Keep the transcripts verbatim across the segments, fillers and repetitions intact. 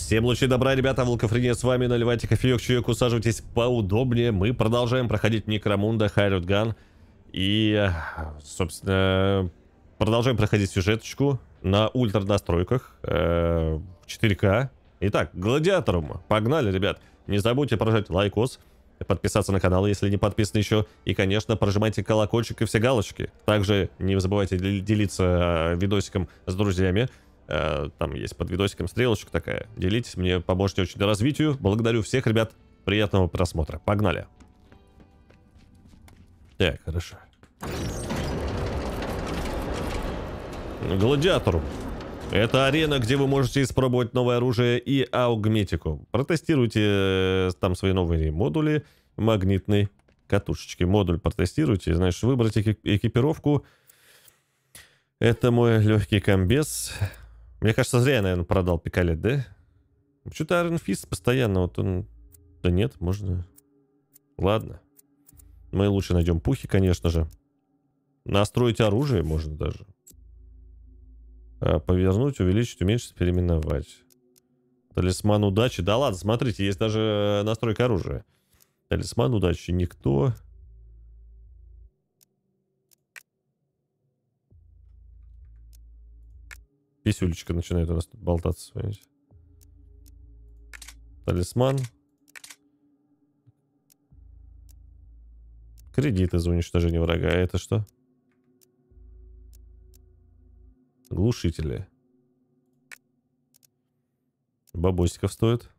Всем лучи добра, ребята, Волкофрения с вами, наливайте кофеек, чаек, усаживайтесь поудобнее. Мы продолжаем проходить Некромунда Hired Gun. И, собственно, продолжаем проходить сюжеточку на ультра настройках э, в четыре ка. Итак, Гладиаторум, погнали, ребят. Не забудьте прожать лайкос, подписаться на канал, если не подписаны еще. И, конечно, прожимайте колокольчик и все галочки. Также не забывайте делиться видосиком с друзьями. Там есть под видосиком стрелочка такая. Делитесь, мне поможете очень развитию. Благодарю всех, ребят. Приятного просмотра. Погнали. Так, хорошо. Гладиаторум. Это арена, где вы можете испробовать новое оружие и аугметику. Протестируйте там свои новые модули магнитной катушечки. Модуль протестируйте, значит, выбрать экипировку. Это мой легкий комбез. Мне кажется, зря я, наверное, продал пикалет, да? Что-то Iron Fist постоянно, вот он... Да нет, можно... Ладно. Мы лучше найдем пухи, конечно же. Настроить оружие можно даже. А, повернуть, увеличить, уменьшить, переименовать. Талисман удачи. Да ладно, смотрите, есть даже настройка оружия. Талисман удачи. Никто... Писюлечка начинает у нас тут болтаться. Понимаете? Талисман. Кредиты за уничтожение врага. А это что? Глушители. Бабосиков стоит.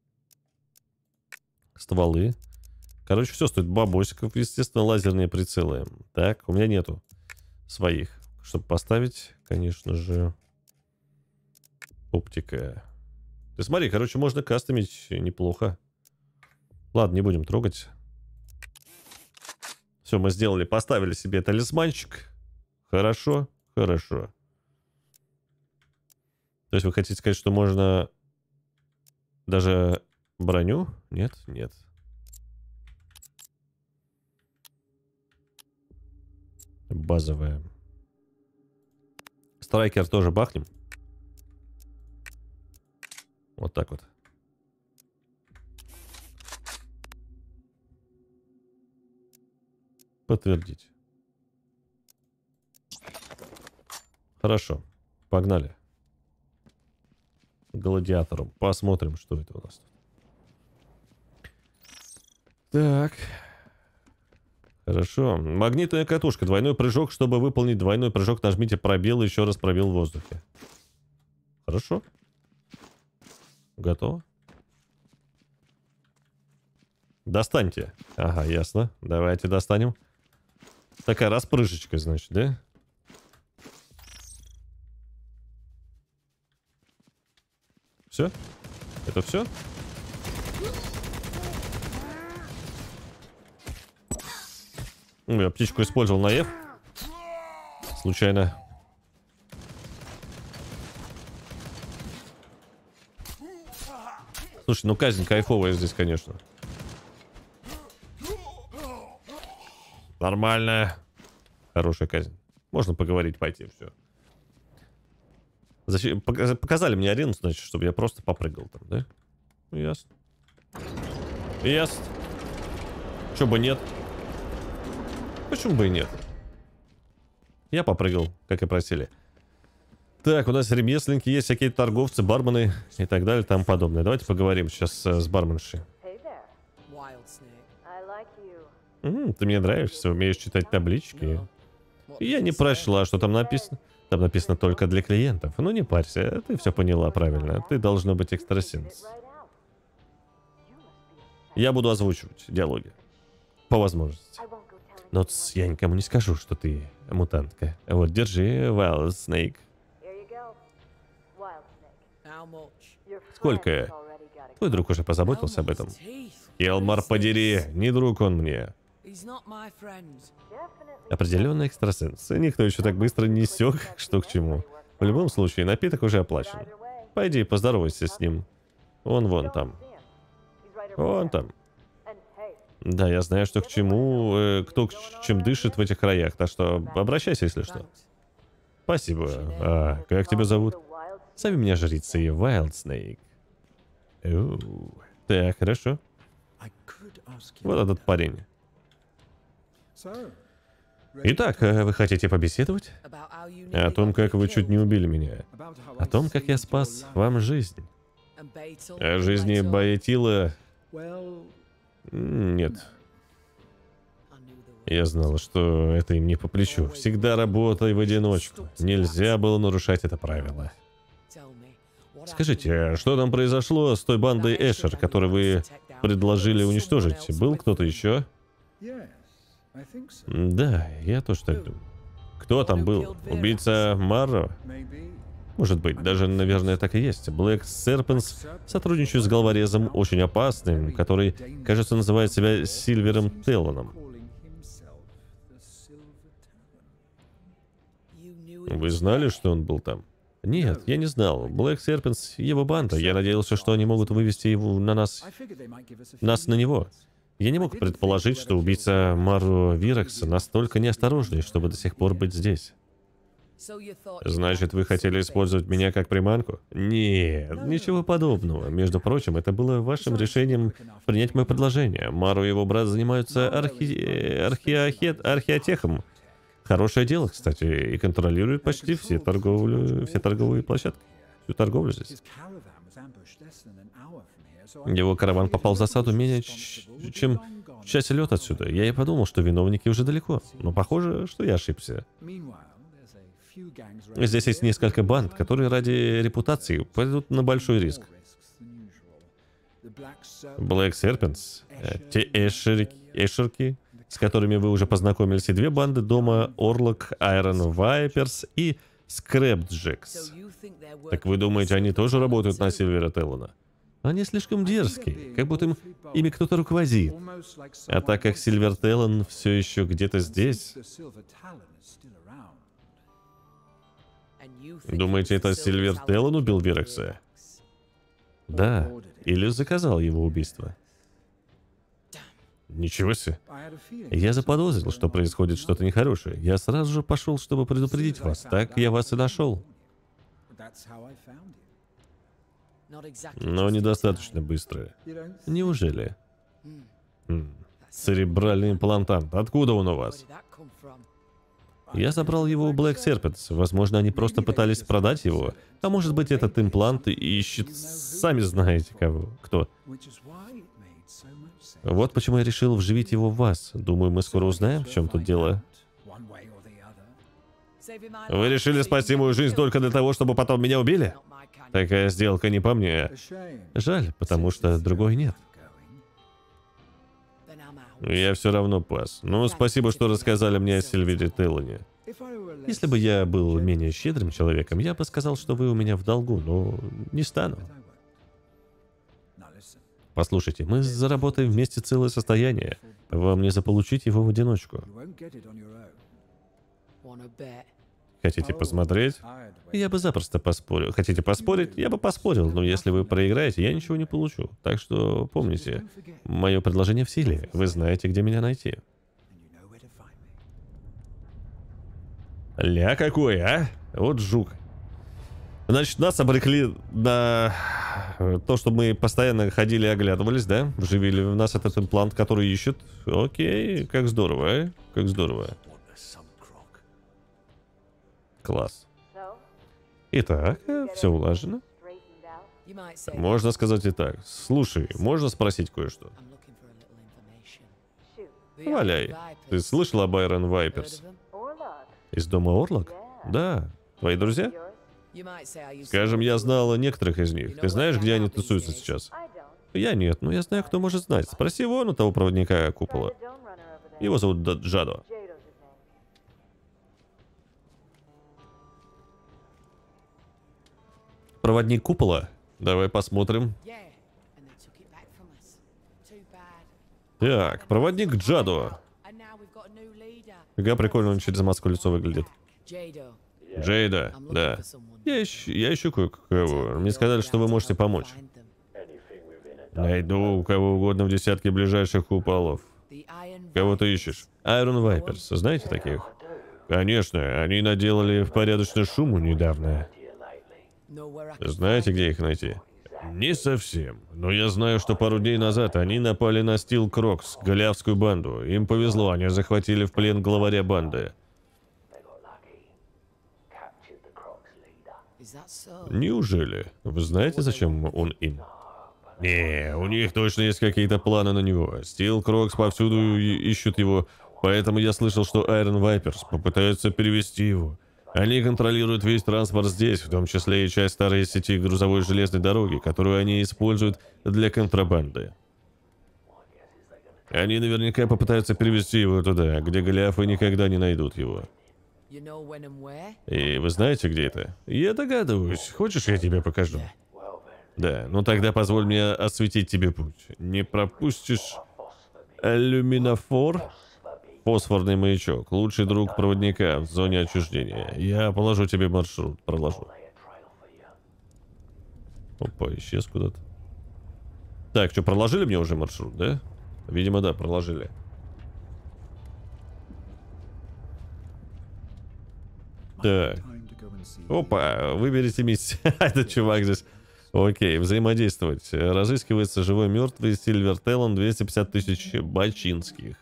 Стволы. Короче, все стоит бабосиков. Естественно, лазерные прицелы. Так, у меня нету своих. Чтобы поставить, конечно же... Оптика. Ты смотри, короче, можно кастомить неплохо. Ладно, не будем трогать. Все, мы сделали, поставили себе талисманчик. Хорошо, хорошо. То есть вы хотите сказать, что можно даже броню? Нет, нет. Базовая. Страйкер тоже бахнем. Вот так вот. Подтвердить. Хорошо. Погнали. Гладиатором. Посмотрим, что это у нас тут. Так. Хорошо. Магнитная катушка. Двойной прыжок. Чтобы выполнить двойной прыжок, нажмите пробел и еще раз пробел в воздухе. Хорошо. Готово? Достаньте. Ага, ясно. Давайте достанем. Такая распрыжечка, значит, да? Все? Это все? Ну, я птичку использовал на F. Случайно. Слушай, ну казнь кайфовая здесь, конечно. Нормальная. Хорошая казнь. Можно поговорить, пойти, все. Зачем? Показали мне арену, значит, чтобы я просто попрыгал там, да? Ну, ясно. Ясно. Чё бы нет? Почему бы и нет? Я попрыгал, как и просили. Так, у нас ремесленники есть, всякие торговцы, бармены и так далее, там подобное. Давайте поговорим сейчас э, с барменшей. М-м, ты мне нравишься, умеешь читать таблички. Я не прочла, что там написано. Там написано только для клиентов. Ну не парься, ты все поняла правильно. Ты должна быть экстрасенс. Я буду озвучивать диалоги. По возможности. Но я никому не скажу, что ты мутантка. Вот, держи, Wild Snake. Сколько? Твой друг уже позаботился об этом. Елмар, подери, не друг он мне. Определенно экстрасенс. Никто еще так быстро не сёк, что к чему. В любом случае, напиток уже оплачен. Пойди поздоровайся с ним. Он вон там. Вон там. Да, я знаю, что к чему, э, кто к чем дышит в этих краях, так что обращайся, если что. Спасибо. А как тебя зовут? Зови меня жрицей Wild Snake. Оу. Так, хорошо. Вот этот парень. Итак, э, вы хотите побеседовать? О том, как вы чуть не убили меня. О том, как я спас вам жизнь. О жизни Баэтила... Нет. Я знал, что это им не по плечу. Всегда работай в одиночку. Нельзя было нарушать это правило. Скажите, а что там произошло с той бандой Эшер, которую вы предложили уничтожить? Был кто-то еще? Да, я тоже так думаю. Кто там был? Убийца Марро? Может быть, даже, наверное, так и есть. Блэк Серпенс сотрудничает с головорезом очень опасным, который, кажется, называет себя Сильвером Телланом. Вы знали, что он был там? Нет, я не знал. Блэк Серпенс — его банда. Я надеялся, что они могут вывести его на нас... нас на него. Я не мог предположить, что убийца Мару Вирекса настолько неосторожный, чтобы до сих пор быть здесь. Значит, вы хотели использовать меня как приманку? Нет, ничего подобного. Между прочим, это было вашим решением принять мое предложение. Мару и его брат занимаются архи... археохет... археотехом. Хорошее дело, кстати, и контролирует почти все, торговлю... все торговые площадки. Всю торговлю здесь. Его караван попал в засаду менее чем в часе лет отсюда. Я и подумал, что виновники уже далеко. Но похоже, что я ошибся. Здесь есть несколько банд, которые ради репутации пойдут на большой риск. Black Serpents, те эшерки, эшерки, с которыми вы уже познакомились, и две банды дома Орлок, Iron Vipers и Скрэпджекс. Так вы думаете, они тоже работают на Сильвера Теллана? Они слишком дерзкие, как будто им, ими кто-то руководит. А так как Сильвер Теллан все еще где-то здесь... Думаете, это Сильвер Теллан убил Вирекса? Да, или заказал его убийство. Ничего себе. Я заподозрил, что происходит что-то нехорошее. Я сразу же пошел, чтобы предупредить вас. Так я вас и нашел. Но недостаточно быстро. Неужели? М. Церебральный имплантант. Откуда он у вас? Я забрал его у Black Serpents. Возможно, они просто пытались продать его. А может быть, этот имплант ищет... Сами знаете кого. Кто. Вот почему я решил вживить его в вас. Думаю, мы скоро узнаем, в чем тут дело. Вы решили спасти мою жизнь только для того, чтобы потом меня убили? Такая сделка не по мне. Жаль, потому что другой нет. Я все равно пас. Ну, спасибо, что рассказали мне о Сильвере Теллане. Если бы я был менее щедрым человеком, я бы сказал, что вы у меня в долгу, но не стану. Послушайте, мы заработаем вместе целое состояние. Вам не заполучить его в одиночку. Хотите посмотреть? Я бы запросто поспорил. Хотите поспорить? Я бы поспорил, но если вы проиграете, я ничего не получу. Так что помните, мое предложение в силе. Вы знаете, где меня найти. Ля какой, а? Вот жук. Значит, нас обрекли на то, что мы постоянно ходили и оглядывались, да? Вживили в нас этот имплант, который ищет. Окей, как здорово, а? Как здорово. Класс. Итак, все улажено. Можно сказать и так. Слушай, можно спросить кое-что? Валяй. Ты слышал об Iron Vipers? Из дома Орлок? Да. Твои друзья? Скажем, я знала некоторых из них. Ты знаешь, где они тусуются сейчас? Я нет, но я знаю, кто может знать. Спроси вон у того проводника купола. Его зовут Джадо. Проводник купола? Давай посмотрим. Так, проводник Джадо. Какая прикольно он через маску лицо выглядит. Джейда, да. Я ищу, я ищу кое-кого. Мне сказали, что вы можете помочь. Найду у кого угодно в десятке ближайших куполов. Кого ты ищешь? Iron Vipers. Знаете таких? Конечно, они наделали в порядочный шуму недавно. Знаете, где их найти? Не совсем. Но я знаю, что пару дней назад они напали на Steel Crocs, голиафскую банду. Им повезло, они захватили в плен главаря банды. Неужели? Вы знаете, зачем он им? Не, у них точно есть какие-то планы на него. Steel Crocs повсюду ищут его, поэтому я слышал, что Iron Vipers попытаются перевести его. Они контролируют весь транспорт здесь, в том числе и часть старой сети грузовой железной дороги, которую они используют для контрабанды. Они наверняка попытаются перевести его туда, где голиафы никогда не найдут его. И вы знаете, где это? Я догадываюсь. Хочешь, я тебе покажу? Да, ну тогда позволь мне осветить тебе путь. Не пропустишь люминофор? Фосфорный маячок. Лучший друг проводника в зоне отчуждения. Я положу тебе маршрут. Проложу. Опа, исчез куда-то. Так, что, проложили мне уже маршрут, да? Видимо, да, проложили. Так. Опа, выберите миссию. Этот чувак здесь. Окей, взаимодействовать. Разыскивается живой мертвый Сильвер Телон, двести пятьдесят тысяч бачинских.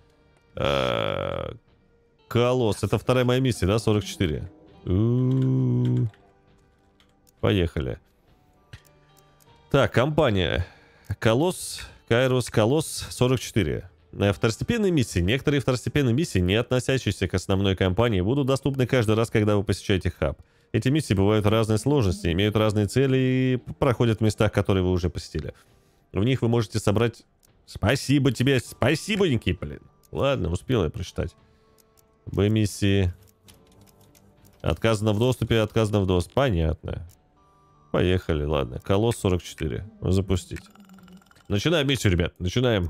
А, Колосс. Это вторая моя миссия, да? сорок четыре. У-у-у. Поехали. Так, компания. Колосс. Кайрос Колосс сорок четыре. Второстепенные миссии. Некоторые второстепенные миссии, не относящиеся к основной кампании, будут доступны каждый раз, когда вы посещаете хаб. Эти миссии бывают разной сложности, имеют разные цели и проходят в местах, которые вы уже посетили. В них вы можете собрать... Спасибо тебе, спасибо, Ники, блин. Ладно, успел я прочитать. Б-миссии. Отказано в доступе, отказано в доступе. Понятно. Поехали, ладно. Колосс сорок четыре. Запустить. Начинаем миссию, ребят. Начинаем.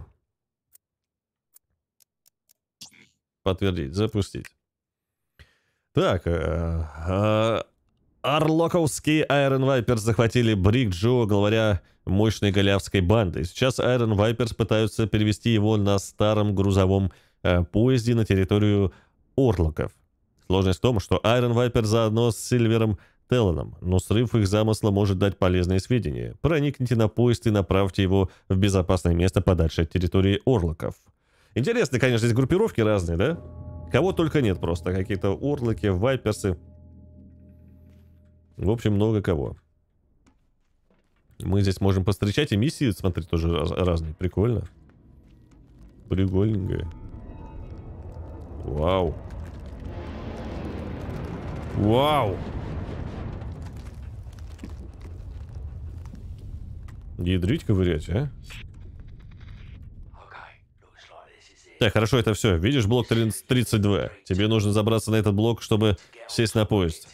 Подтвердить. Запустить. Так. Э, э, Орлоковские Iron Vipers захватили Брик Джо, главаря мощной голиафской банды. Сейчас Iron Vipers пытаются перевести его на старом грузовом э, поезде на территорию Орлоков. Сложность в том, что Iron Viper заодно с Сильвером Телланом, но срыв их замысла может дать полезные сведения. Проникните на поезд и направьте его в безопасное место подальше от территории Орлоков. Интересно, конечно, здесь группировки разные, да? Кого только нет просто. Какие-то Орлоки, Вайперсы. В общем, много кого. Мы здесь можем постречать и миссии, смотри, тоже раз разные. Прикольно. Прикольненько. Вау. Вау. Ядрить, ковырять, а? Так, хорошо, это все. Видишь блок тридцать два? Тебе нужно забраться на этот блок, чтобы сесть на поезд.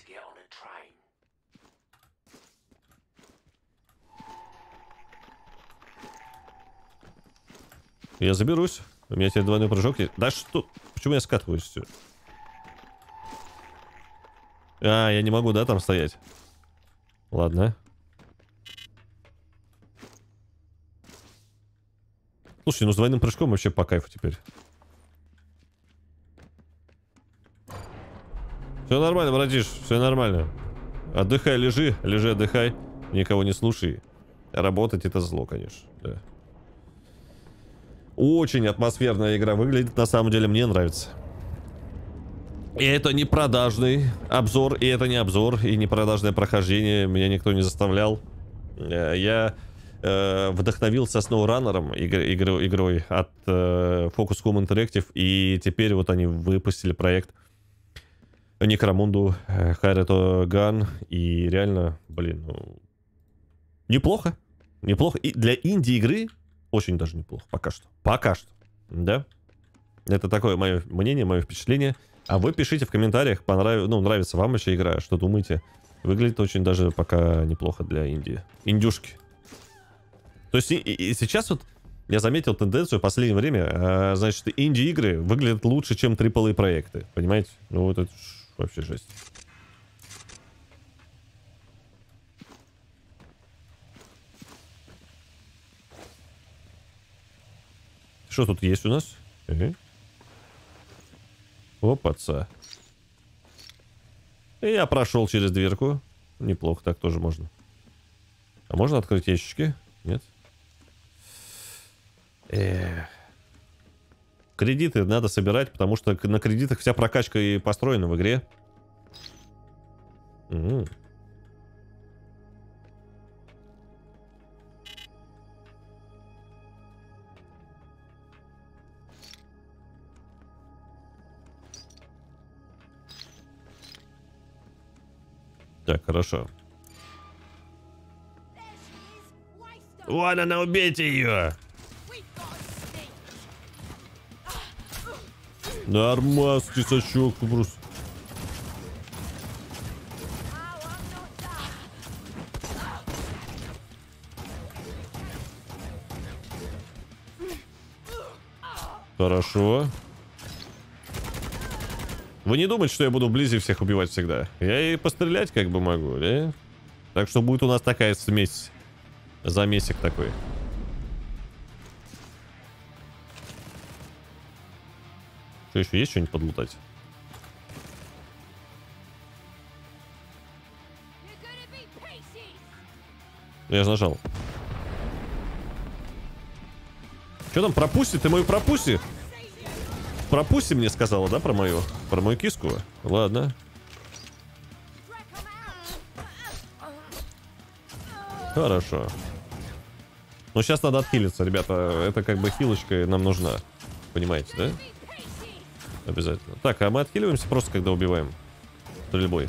Я заберусь. У меня теперь двойной прыжок есть. Да что? Почему я скатываюсь все? А, я не могу, да, там стоять? Ладно. Слушай, ну с двойным прыжком вообще по кайфу теперь. Все нормально, братиш, все нормально. Отдыхай, лежи, лежи, отдыхай. Никого не слушай. Работать это зло, конечно, да. Очень атмосферная игра выглядит, на самом деле мне нравится. И это не продажный обзор, и это не обзор, и не продажное прохождение. Меня никто не заставлял. Я э, вдохновился SnowRunner игр, игр, игрой от э, Focus.com Interactive, и теперь вот они выпустили проект Necromundo Хайрето Ган, и реально, блин, ну, неплохо. Неплохо. И для инди-игры очень даже неплохо. Пока что. Пока что. Да? Это такое мое мнение, мое впечатление. А вы пишите в комментариях, понрав... ну, нравится вам вообще игра, что думаете. Выглядит очень даже пока неплохо для Индии. Индюшки. То есть и, и сейчас вот я заметил тенденцию в последнее время, а, значит, инди-игры выглядят лучше, чем трипл эй проекты. Понимаете? Ну вот это вообще жесть. Что тут есть у нас? Ага. Опаца. И я прошел через дверку. Неплохо, так тоже можно. А можно открыть ящички? Нет? Эх. Кредиты надо собирать, потому что на кредитах вся прокачка и построена в игре. Угу. Так, хорошо. Вон она, убейте ее! Нормас, тесачок, просто. Хорошо. Вы не думаете, что я буду вблизи всех убивать всегда? Я и пострелять как бы могу, да? Так что будет у нас такая смесь. Замесик такой. Что еще? Есть что-нибудь подлутать? Я же нажал. Что там, пропусти? Ты мою пропусти? Пропусти мне сказала, да, про мою? Про мою киску? Ладно. Хорошо. Ну, сейчас надо отхилиться, ребята. Это как бы хилочка нам нужна. Понимаете, да? Обязательно. Так, а мы отхиливаемся просто, когда убиваем. Стрельбой.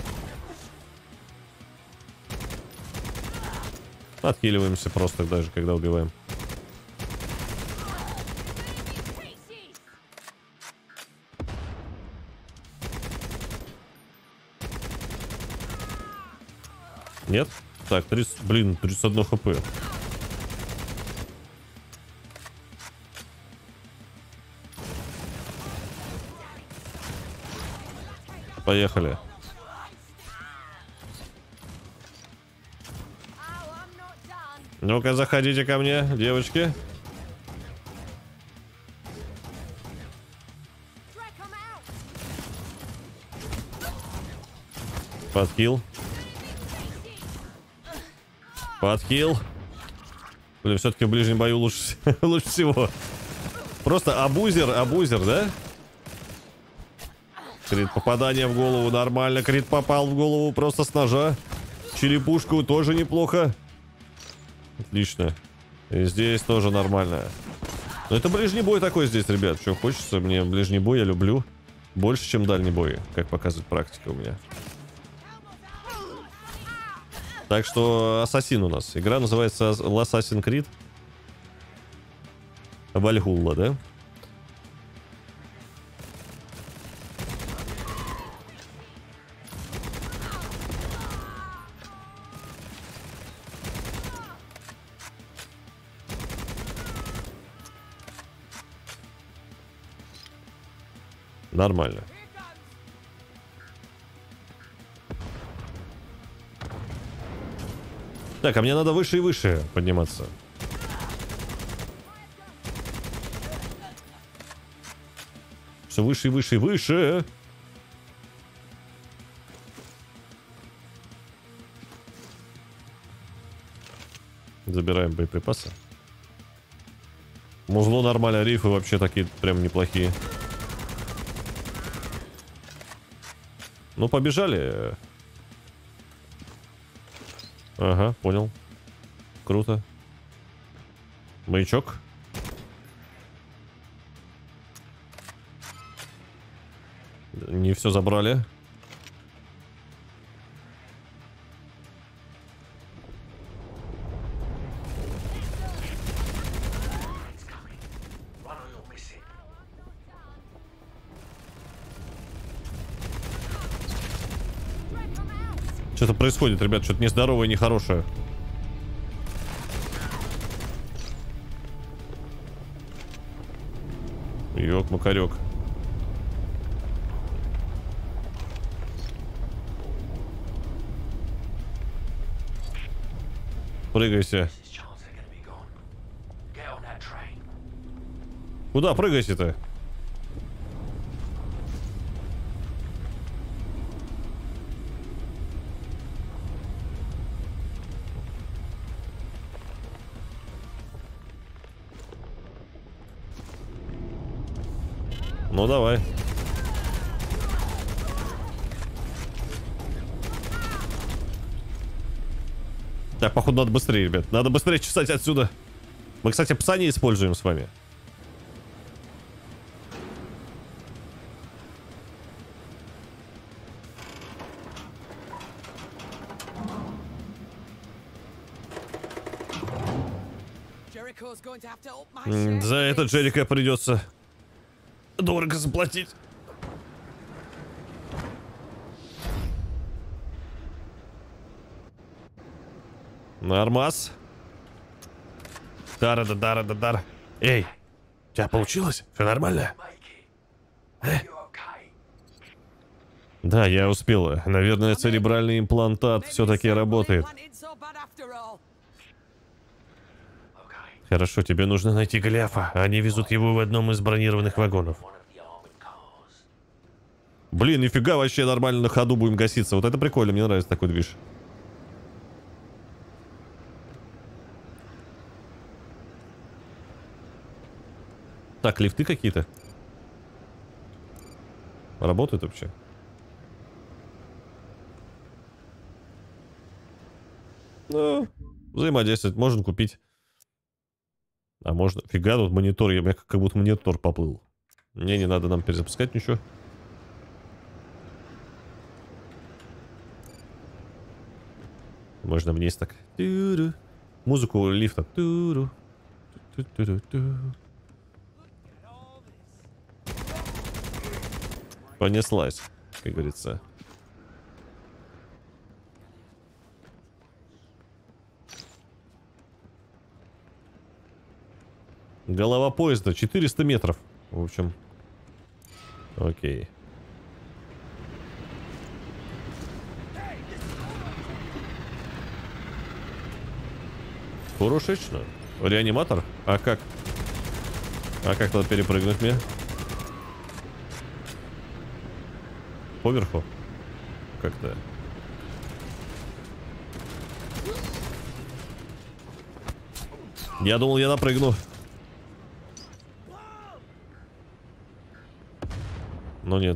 Отхиливаемся просто даже, когда убиваем. Нет? Так, тридцать, блин, тридцать один хп. Поехали. Ну-ка, заходите ко мне, девочки. Подхил. Подхил. Блин, все-таки в ближнем бою лучше, лучше всего. Просто абузер, абузер, да? Крит попадание в голову, нормально. Крит попал в голову просто с ножа. Черепушку тоже неплохо. Отлично. И здесь тоже нормально. Но это ближний бой такой здесь, ребят. Что хочется, мне ближний бой я люблю. Больше, чем дальний бой, как показывает практика у меня. Так что Ассасин у нас. Игра называется Assassin's Creed Valhalla, да? Нормально. Так, а мне надо выше и выше подниматься. Все выше и выше и выше. Забираем боеприпасы. Музло нормально, рифы вообще такие прям неплохие. Ну, побежали. Ага, понял. Круто. Маячок. Не все забрали. Что-то происходит, ребят, что-то нездоровое, нехорошее. Ёк-макарёк. Прыгайся. Куда прыгайся-то? Ну, давай. Так, походу, надо быстрее, ребят. Надо быстрее чесать отсюда. Мы, кстати, пса не используем с вами. За это Джерика придется дорого заплатить. Нормас. Дара-да-дара-да-дара. Эй, у тебя получилось? Все нормально? Э? Да, я успел. Наверное, церебральный имплантат все-таки работает. Хорошо, тебе нужно найти Голиафа. Они везут его в одном из бронированных вагонов. Блин, нифига, вообще нормально на ходу будем гаситься. Вот это прикольно, мне нравится такой движ. Так, лифты какие-то. Работают вообще? Ну, взаимодействовать можно купить. А можно... Фига, тут монитор. Я меня как будто монитор поплыл. Не, не надо нам перезапускать ничего. Можно вниз так. Ту-ру. Музыку лифта. Ту-ру. Ту-ту-ру-ту. Понеслась, как говорится. Голова поезда четыреста метров. В общем. Окей. Хорошечно. Реаниматор? А как? А как надо перепрыгнуть мне? Поверху? Как-то. Я думал, я напрыгну. Но нет.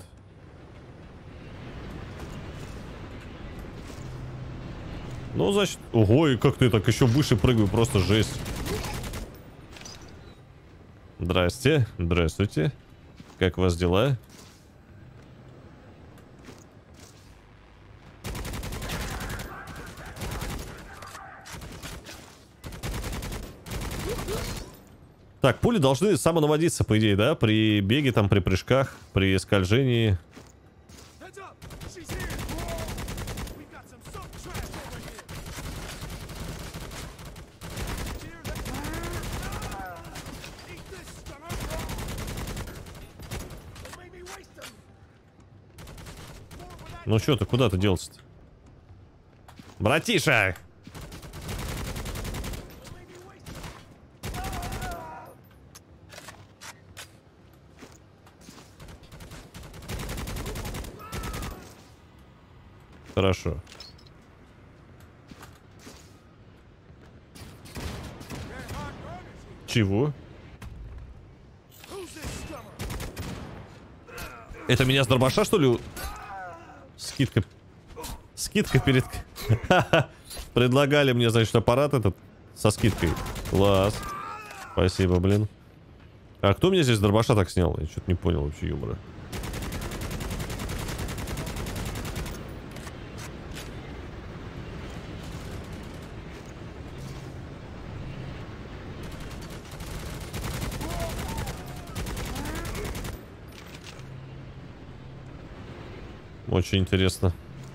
Ну, значит... Ого, и как ты так еще выше прыгаю, просто жесть. Здрасте. Здравствуйте. Как у вас дела? Так, пули должны самонаводиться, по идее, да? При беге, там, при прыжках, при скольжении. Ну что ты, куда ты делся-то? Братиша! Хорошо. Чего? Это меня с дробаша, что ли? Скидка. Скидка перед... Предлагали мне, значит, аппарат этот со скидкой. Класс. Спасибо, блин. А кто меня здесь с дробаша так снял? Я что-то не понял вообще юмора. Очень интересно.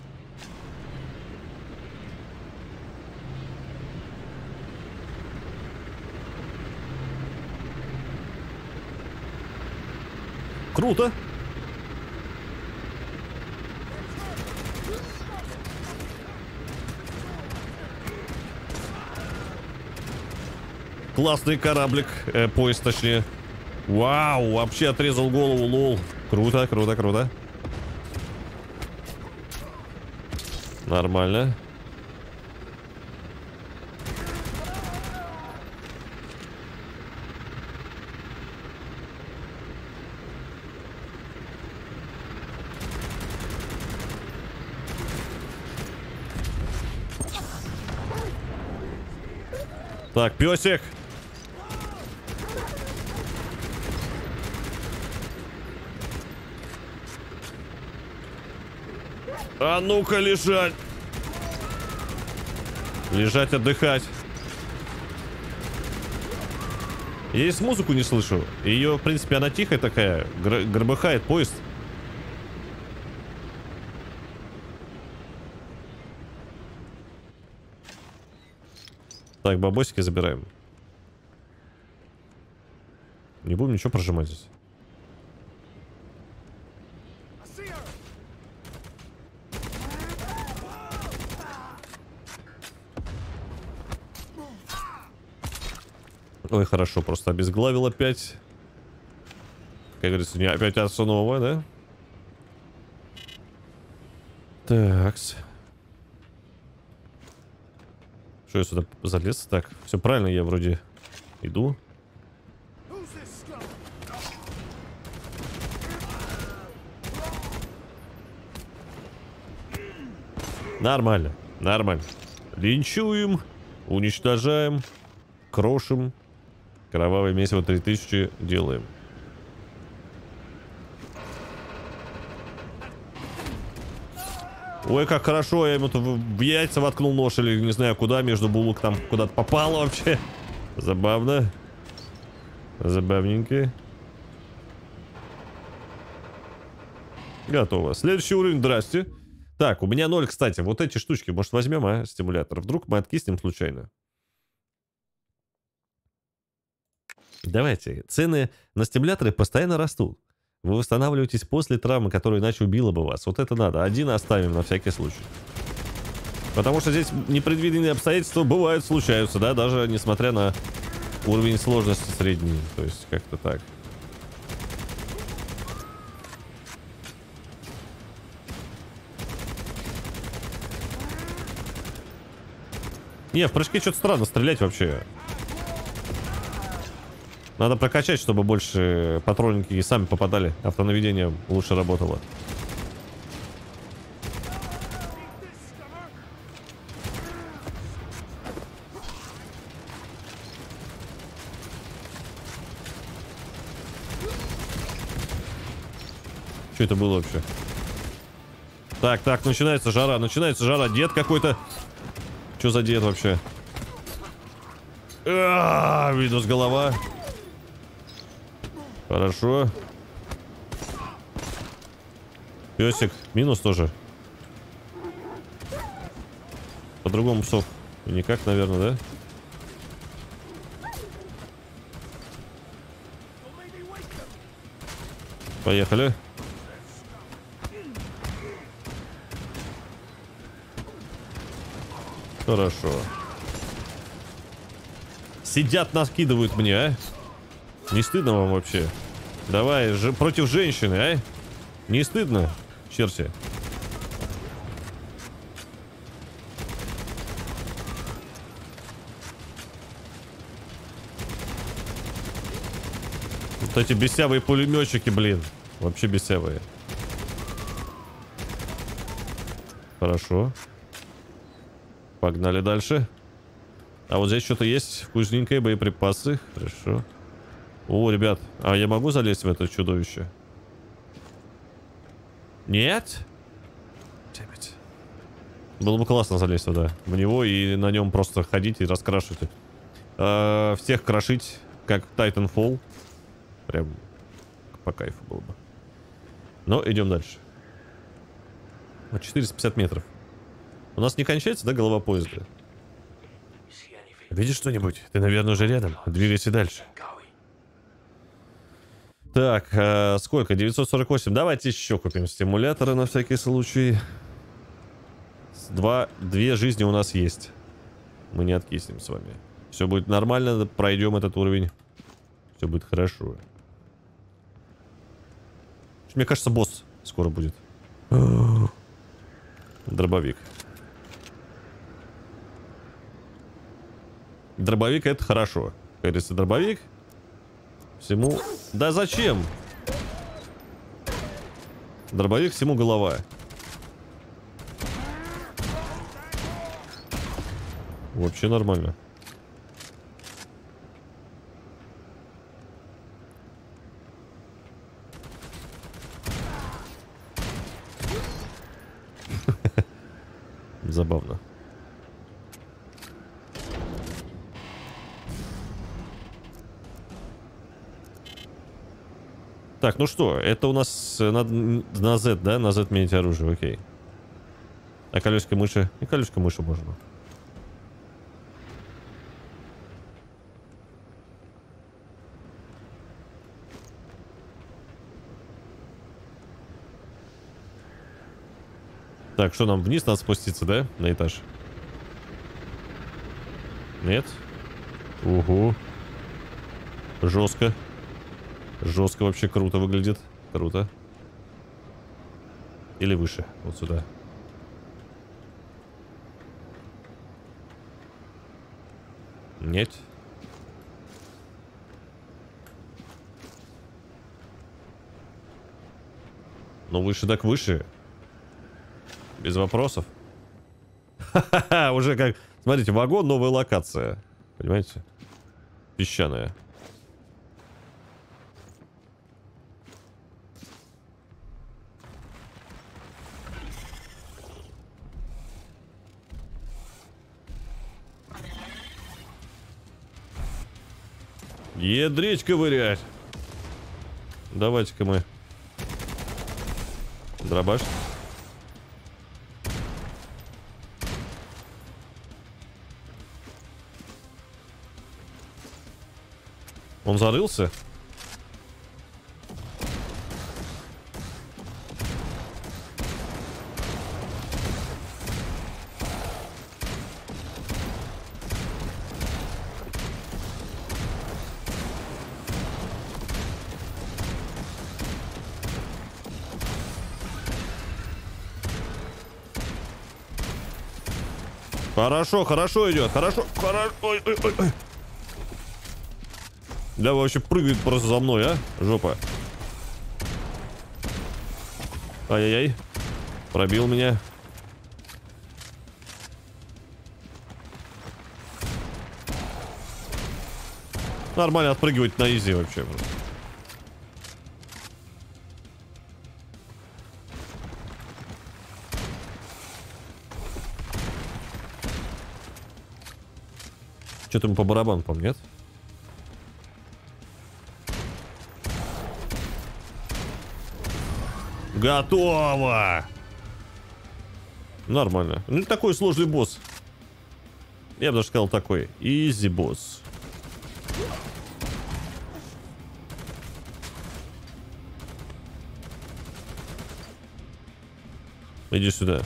Круто. Классный кораблик, э, поезд точнее. Вау, вообще отрезал голову, лол. Круто, круто, круто. Нормально. Так, песик. А ну-ка лежать. Лежать, отдыхать. Я здесь музыку не слышу. Ее, в принципе, она тихая такая. Гр громыхает поезд. Так, бабосики забираем. Не будем ничего прожимать здесь. Ой, хорошо, просто обезглавил опять. Как говорится, не опять Арсунова, да? Такс. Что я сюда залез? Так, все правильно, я вроде иду. Нормально, нормально. Линчуем, уничтожаем, крошим. Кровавое месиво три тысячи делаем. Ой, как хорошо, я ему-то в, в яйца воткнул нож или не знаю куда, между булок там куда-то попало вообще. Забавно. Забавненько. Готово. Следующий уровень, здрасте. Так, у меня ноль, кстати. Вот эти штучки, может, возьмем, а, стимулятор? Вдруг мы откиснем случайно. Давайте. Цены на стимуляторы постоянно растут. Вы восстанавливаетесь после травмы, которая иначе убила бы вас. Вот это надо. Один оставим на всякий случай. Потому что здесь непредвиденные обстоятельства бывают, случаются, да, даже несмотря на уровень сложности средний. То есть как-то так. Не, в прыжке что-то странно стрелять вообще. Надо прокачать, чтобы больше патронники и сами попадали. Автонаведение лучше работало. Что это было вообще? Так, так, начинается жара, начинается жара. Дед какой-то. Что за дед вообще? А-а-а, минус голова. Хорошо. Песик. Минус тоже. По-другому псов никак, наверное, да? Поехали. Хорошо. Сидят, накидывают мне, а? Не стыдно вам вообще? Давай, же, против женщины, а? Не стыдно, черти? Вот эти бесявые пулеметчики, блин. Вообще бесявые. Хорошо. Погнали дальше. А вот здесь что-то есть. Вкусненькое, боеприпасы. Хорошо. О, ребят, а я могу залезть в это чудовище? Нет? Девять. Было бы классно залезть туда. В него и на нем просто ходить и раскрашивать. Э, всех крошить, как Titanfall. Прям по кайфу было бы. Но идем дальше. Вот четыреста пятьдесят метров. У нас не кончается, да, голова поезда? Видишь что-нибудь? Ты, наверное, уже рядом. Двигайся дальше. Так, э, сколько? девятьсот сорок восемь. Давайте еще купим стимуляторы на всякий случай. Два, две жизни у нас есть. Мы не откиснем с вами. Все будет нормально, пройдем этот уровень. Все будет хорошо. Мне кажется, босс скоро будет. Дробовик. Дробовик — это хорошо. Как говорится, дробовик. Всему... Да зачем? Дробовик, всему голова. Вообще нормально. Так, ну что, это у нас на, на Z, да? На Z менять оружие, окей. А колесико мыши? И колесико мыши можно. Так, что нам вниз надо спуститься, да? На этаж. Нет? Угу. Жестко. Жестко вообще, круто выглядит. Круто. Или выше. Вот сюда. Нет. Ну выше так выше. Без вопросов. Ха-ха-ха, уже как... Смотрите, вагон, новая локация. Понимаете? Песчаная. Ядрить ковырять. Давайте-ка мы. Дробаш. Он зарылся? Хорошо, хорошо идет, хорошо, хорошо. Ой, ой, ой, ой. Да, вообще прыгает просто за мной, а? Жопа. Ай-яй-яй. Пробил меня. Нормально отпрыгивать на изи вообще. Что-то ему по барабану, по-моему, нет? Готово! Нормально. Ну, такой сложный босс. Я бы даже сказал такой. Изи босс. Иди сюда.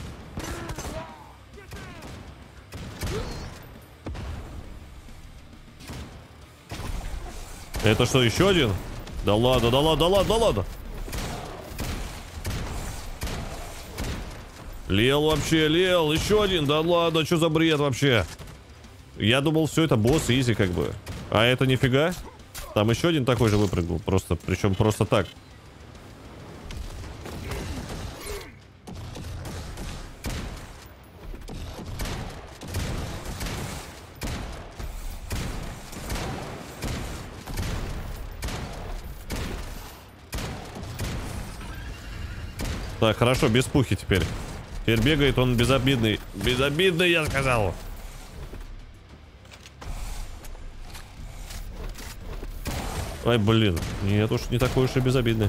Это что, еще один? Да ладно, да ладно, да ладно, да ладно. Лел вообще, лел. Еще один. Да ладно, что за бред вообще? Я думал, все это босс изи как бы. А это нифига. Там еще один такой же выпрыгнул. Просто, причем просто так. Так, хорошо, без пухи теперь. Теперь бегает он безобидный. Безобидный, я сказал. Ай, блин. Нет уж, не такой уж и безобидный.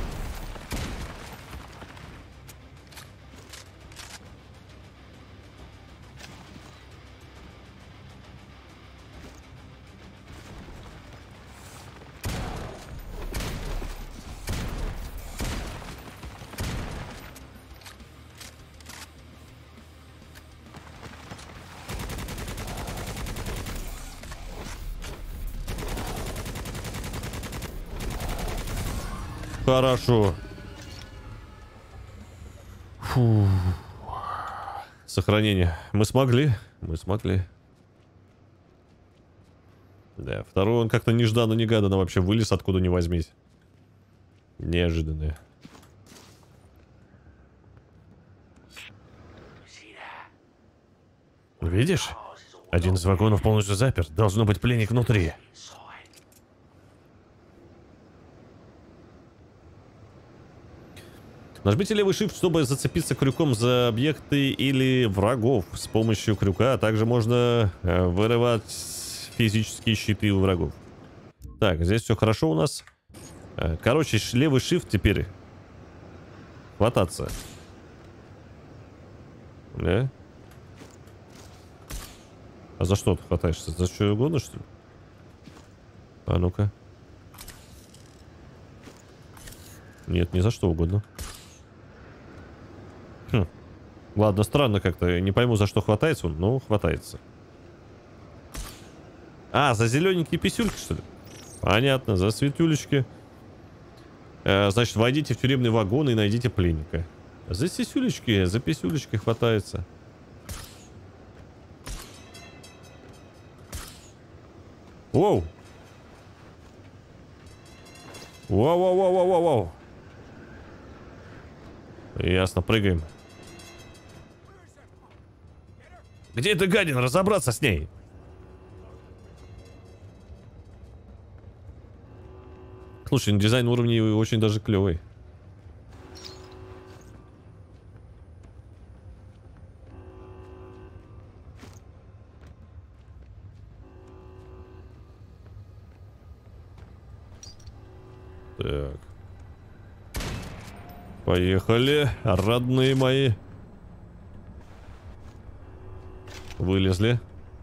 Хорошо. Фу. Сохранение. Мы смогли. Мы смогли. Да, второй он как-то нежданно-негаданно вообще вылез, откуда ни возьмись. Неожиданно. Видишь? Один из вагонов полностью заперт. Должно быть пленник внутри. Нажмите левый shift, чтобы зацепиться крюком за объекты или врагов с помощью крюка. А также можно э, вырывать физические щиты у врагов. Так, здесь все хорошо у нас. Короче, левый shift теперь. Хвататься. Да? А за что ты хватаешься? За что угодно, что ли? А ну-ка. Нет, не за что угодно. Хм. Ладно, странно как-то. Не пойму, за что хватается он, но хватается. А, за зелененькие писюльки, что ли? Понятно, за светюлечки. Э, значит, войдите в тюремный вагон и найдите пленника. За сисюлечки, за писюлечки хватается. Воу! Воу-воу-воу-воу-воу! Ясно, прыгаем. Где ты, гадин? Разобраться с ней. Слушай, дизайн уровней очень даже клевый. Так. Поехали, родные мои. Вылезли.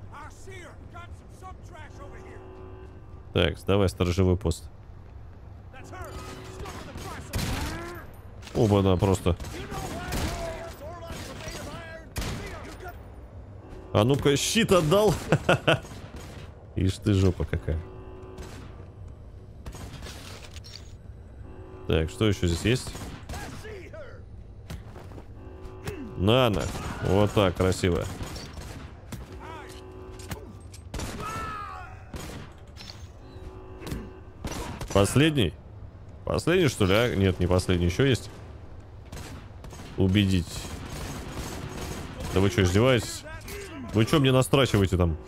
Так, давай сторожевой пост. Оба, да, просто. А ну-ка, щит отдал. Ишь ты, жопа какая. Так, что еще здесь есть? На, на. Вот так, красиво. Последний? Последний, что ли? А? Нет, не последний. Еще есть? Убедить. Да вы что, издеваетесь? Вы что мне настрачиваете там?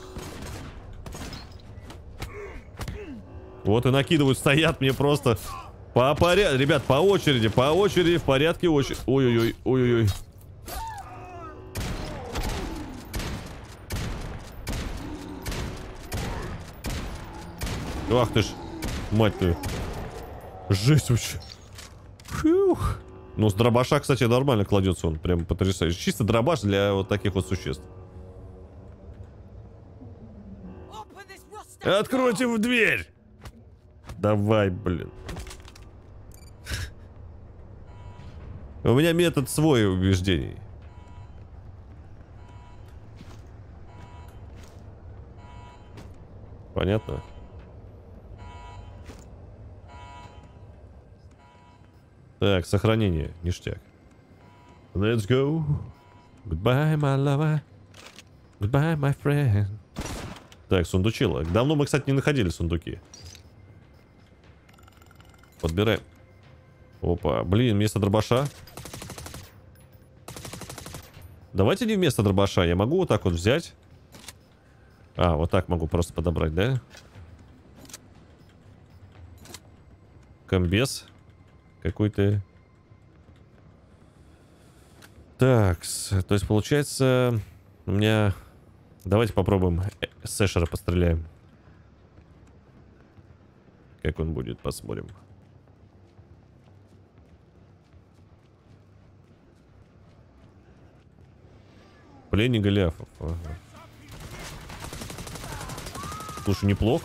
Вот и накидывают, стоят мне просто. По порядку, ребят, по очереди, по очереди, в порядке очереди. Ой-ой-ой, ой-ой-ой. Ах ты ж, мать твою. Жесть вообще. Фух. Ну, с дробаша, кстати, нормально кладется он. Прям потрясающе. Чисто дробаш для вот таких вот существ. Откройте в дверь! Давай, блин. У меня метод свой убеждений. Понятно? Так, сохранение, ништяк. Let's go. Goodbye, my lover. Goodbye, my friend. Так, сундучило. Давно мы, кстати, не находили сундуки. Подбираем. Опа, блин, вместо дробаша. Давайте не вместо дробаша. Я могу вот так вот взять. А, вот так могу просто подобрать, да? Комбез. Какой-то. Так, то есть получается у меня... Давайте попробуем с Эшера постреляем. Как он будет, посмотрим. Пленник Голиафов. Ага. Слушай, неплохо.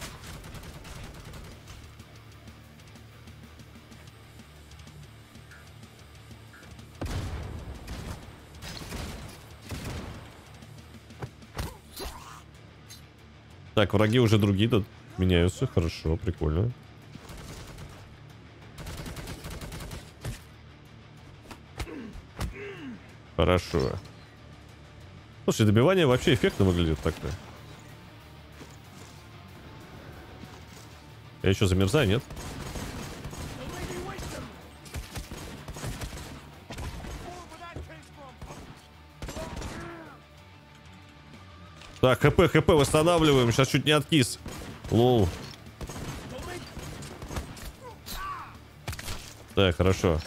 Так, враги уже другие тут меняются. Хорошо, прикольно. Хорошо. Слушай, добивание вообще эффектно выглядит так-то. Я еще замерзаю, нет? Так, хп, хп восстанавливаем. Сейчас чуть не откис. Лоу. Так, хорошо.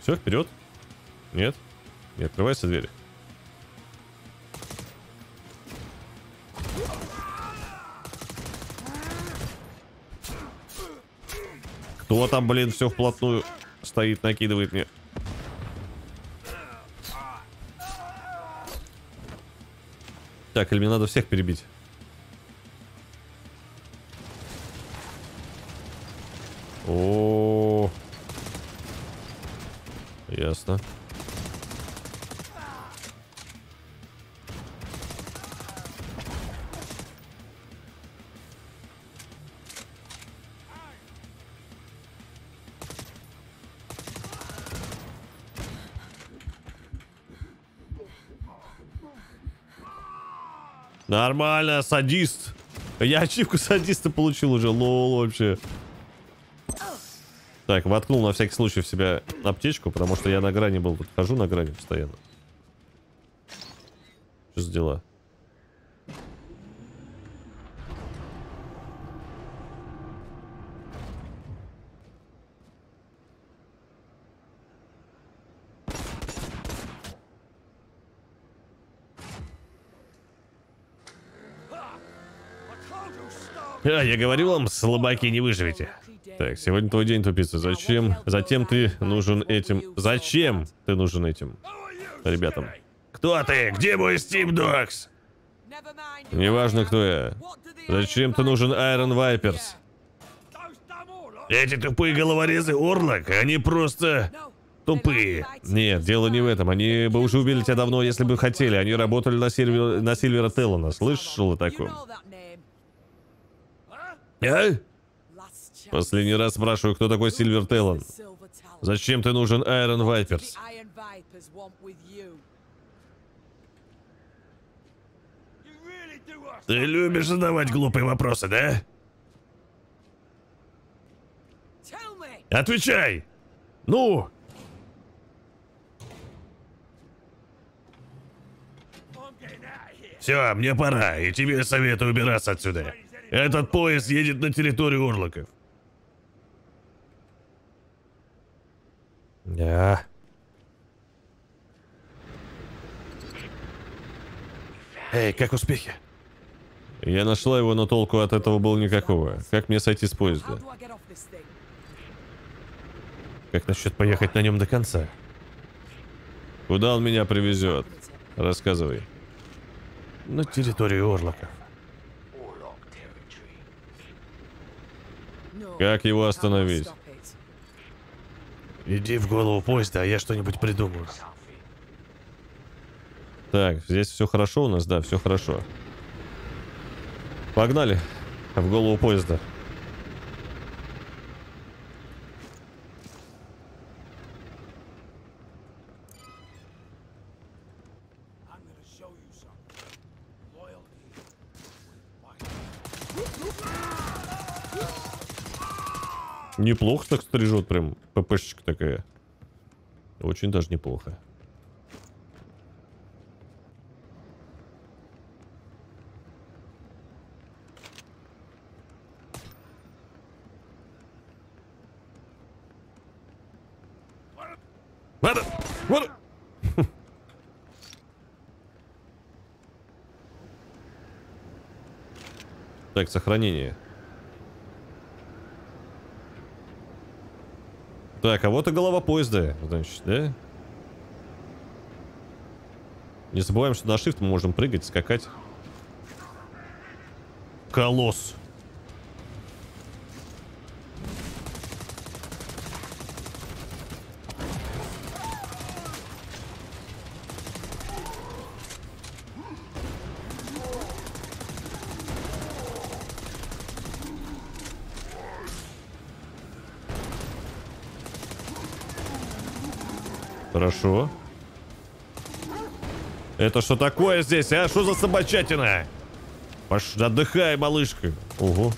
Все, вперед. Нет? Не открывается дверь. Кто там, блин, все вплотную стоит, накидывает мне? Так, или мне надо всех перебить? О, ясно. Нормально, садист. Я ачивку садиста получил уже, лол, вообще. Так, воткнул на всякий случай в себя аптечку, потому что я на грани был. Тут хожу на грани постоянно. Что за дела? А, я говорил вам, слабаки не выживете. Так, сегодня твой день, тупица. Зачем? Затем ты нужен этим. Зачем ты нужен этим ребятам? Кто ты? Где мой Steam Dogs? Неважно, кто я. Зачем ты нужен Iron Vipers? Эти тупые головорезы Орлок, они просто тупые. Нет, дело не в этом. Они бы уже убили тебя давно, если бы хотели. Они работали на, Сильвер... на Сильвера Теллана. Слышал о таком? А? Последний раз спрашиваю, кто такой Сильвер Теллан. Зачем ты нужен Iron Vipers? Ты любишь задавать глупые вопросы, да? Отвечай! Ну! Все, мне пора, и тебе советую убираться отсюда. Этот поезд едет на территорию Орлоков. Да. Эй, как успехи? Я нашла его, но толку от этого было никакого. Как мне сойти с поезда? Как насчет поехать на нем до конца? Куда он меня привезет? Рассказывай. На территорию Орлоков. Как его остановить? Иди в голову поезда, а я что-нибудь придумаю. Так, здесь все хорошо у нас? Да, все хорошо. Погнали в голову поезда. Неплохо так стрижет, прям ППшечка такая. Очень даже неплохо. Вот, вот. Так, сохранение. Так, а вот и голова поезда, значит, да? Не забываем, что на shift мы можем прыгать, скакать. Колосс. Хорошо. Это что такое здесь, а? Что за собачатина? Пош... Отдыхай, малышка. Ого.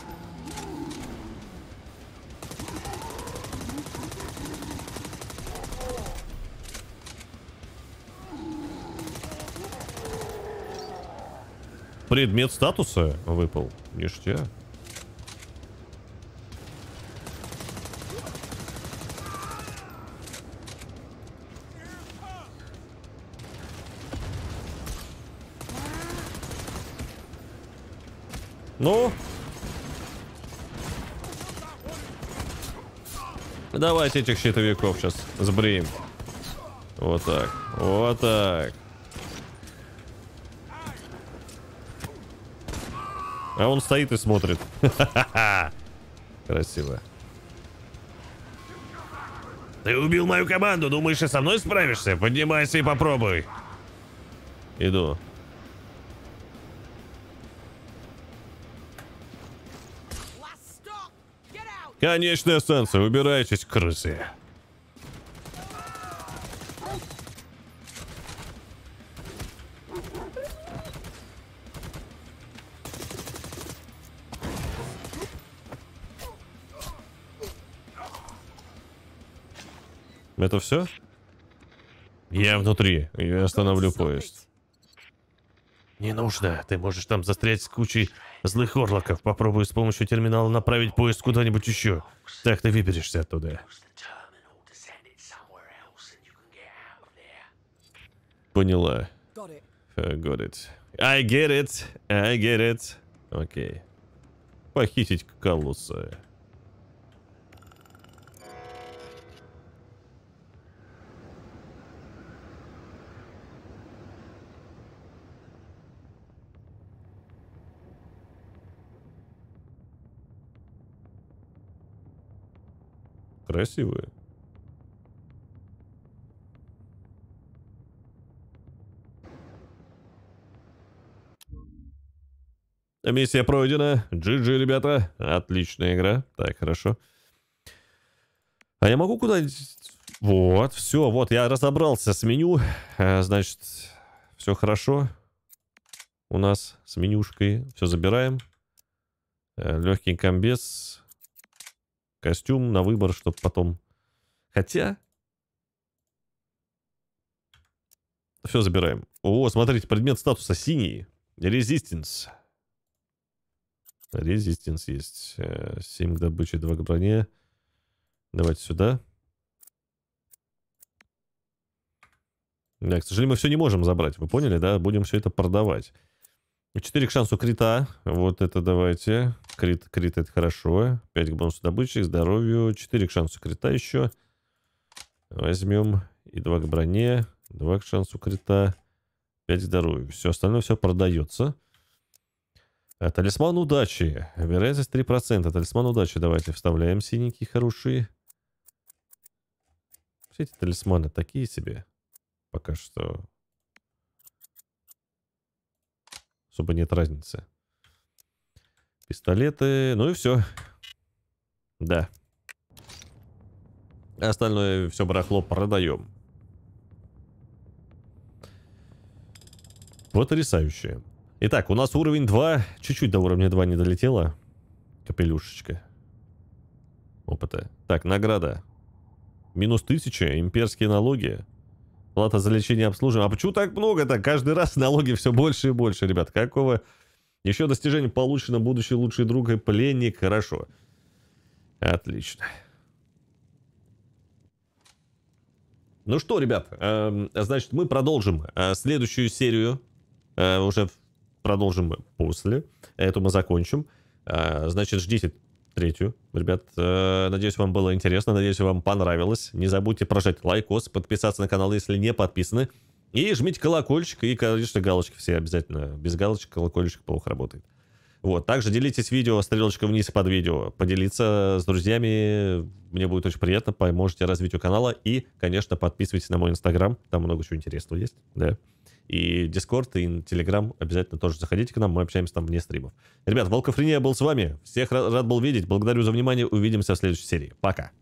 Предмет статуса выпал. Ништяк. Ну? Давайте этих щитовиков сейчас сбреем. Вот так. Вот так. А он стоит и смотрит. Красиво. Ты убил мою команду, думаешь, и со мной справишься? Поднимайся и попробуй. Иду. Конечная станция, убирайтесь, крысы. Это все? Я внутри. Я остановлю поезд. Не нужно. Ты можешь там застрять с кучей злых орлоков. Попробуй с помощью терминала направить поезд куда-нибудь еще. Так ты выберешься оттуда. Поняла. I got it. I get it. I get it. Окей. Похитить колосса. Красивые. Миссия пройдена. джи джи, ребята. Отличная игра. Так, хорошо. А я могу куда-нибудь... Вот, все, вот, я разобрался с меню. Значит, все хорошо. У нас с менюшкой. Все забираем. Легкий комбез. Костюм на выбор, чтобы потом... Хотя... Все забираем. О, смотрите, предмет статуса синий. Resistance. Resistance есть. семь к добыче, два к броне. Давайте сюда. Да, к сожалению, мы все не можем забрать. Вы поняли, да? Будем все это продавать. четыре к шансу крита. Вот это давайте. Крит, крит это хорошо. пять к бонусу добычи, здоровью. четыре к шансу крита еще. Возьмем. И два к броне. два к шансу крита. пять к здоровью. Все остальное все продается. А, талисман удачи. Вероятность три процента. Талисман удачи давайте вставляем. Синенькие хорошие. Все эти талисманы такие себе. Пока что... Особо нет разницы. Пистолеты. Ну и все. Да. Остальное все барахло продаем. Потрясающе. Итак, у нас уровень два. Чуть-чуть до уровня два не долетело. Капелюшечка. Опыта. Так, награда. Минус тысяча. Имперские налоги. Плата за лечение и обслуживание. А почему так много-то? Каждый раз налоги все больше и больше, ребят. Какого? Еще достижение получено. Будущий лучший друг и пленник. Хорошо. Отлично. Ну что, ребят, э, значит, мы продолжим э, следующую серию. Э, уже продолжим после. Эту мы закончим. Э, значит, ждите третью. Ребят, э, надеюсь, вам было интересно. Надеюсь, вам понравилось. Не забудьте прожать лайкос, подписаться на канал, если не подписаны. И жмите колокольчик. И, конечно, галочки все обязательно. Без галочек колокольчик плохо работает. Вот. Также делитесь видео, стрелочка вниз под видео. Поделиться с друзьями. Мне будет очень приятно. Поможете развитию канала. И, конечно, подписывайтесь на мой инстаграм. Там много чего интересного есть. Да. И Дискорд, и Телеграм. Обязательно тоже заходите к нам. Мы общаемся там вне стримов. Ребят, Волкофрения был с вами. Всех рад был видеть. Благодарю за внимание. Увидимся в следующей серии. Пока.